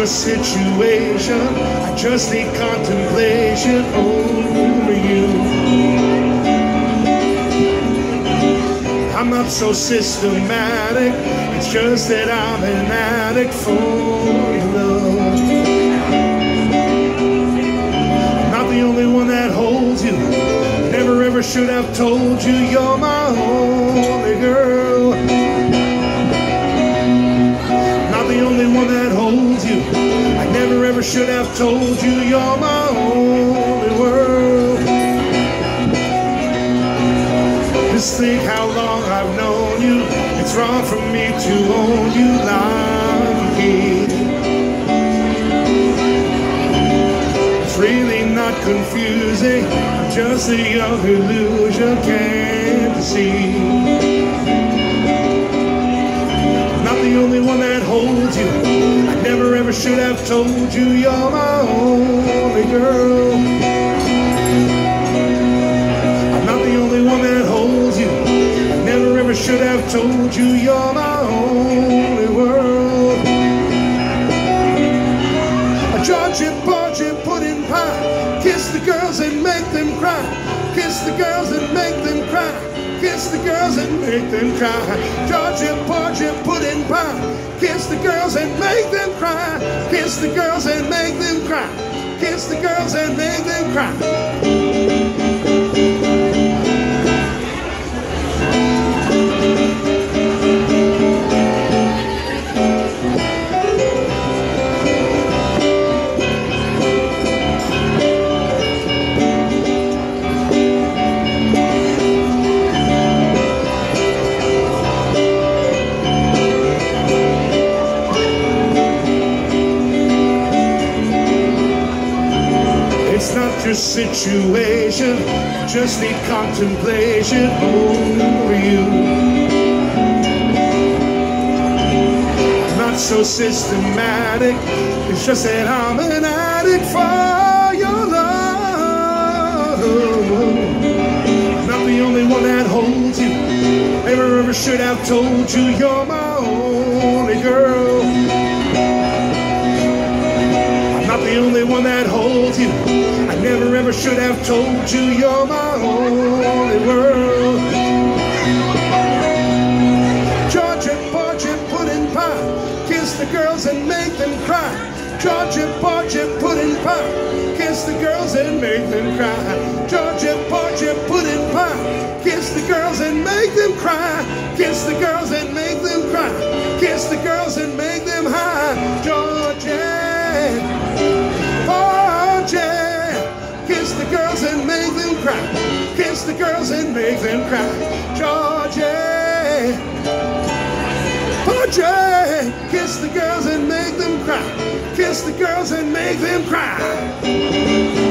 just situation, I just need contemplation over you. I'm not so systematic, it's just that I'm an addict for your love. I'm not the only one that holds you, never ever should have told you you're my only girl. I'm not the only one that holds you, I never ever should have told you you're my only world. Just think how long I've known you, it's wrong for me to own you like a kid. It's really not confusing, I'm just a young illusion, can't you see? I'm not the only one that holds you, I never ever should have told you you're my only girl. I'm not the only one that holds you, I never ever should have told you you're my only world. A Georgy Porgy pudding pie, kiss the girls and make them cry, kiss the girls and make them cry, kiss the girls and make them cry. Georgy Porgy pudding pie, kiss the girls and make them cry, kiss the girls and make them cry, kiss the girls and make them cry. It's not your situation, just need contemplation over you. It's not so systematic, it's just that I'm an addict for your love. I'm not the only one that holds you, never ever should have told you you're my only girl. I'm not the only one that holds you, I never ever should have told you you're my only world. Georgy Porgy pudding pie, kiss the girls and make them cry. Georgy Porgy pudding pie, kiss the girls and make them cry. Georgy Porgy pudding pie, kiss the girls and make them cry, kiss the girls and make them cry, kiss the girls and make them high. Georgy Porgy, kiss the girls and make them cry, kiss the girls and make them cry. Georgy Porgy, kiss the girls and make them cry, kiss the girls and make them cry.